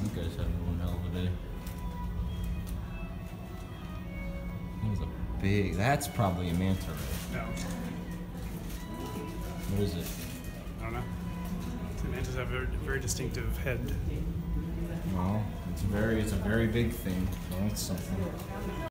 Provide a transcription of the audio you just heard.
You guys having one hell of a day. That was a big. That's probably a manta ray. No. What is it? I don't know. The mantas have a very distinctive head. Well, it's a very big thing. So that's something.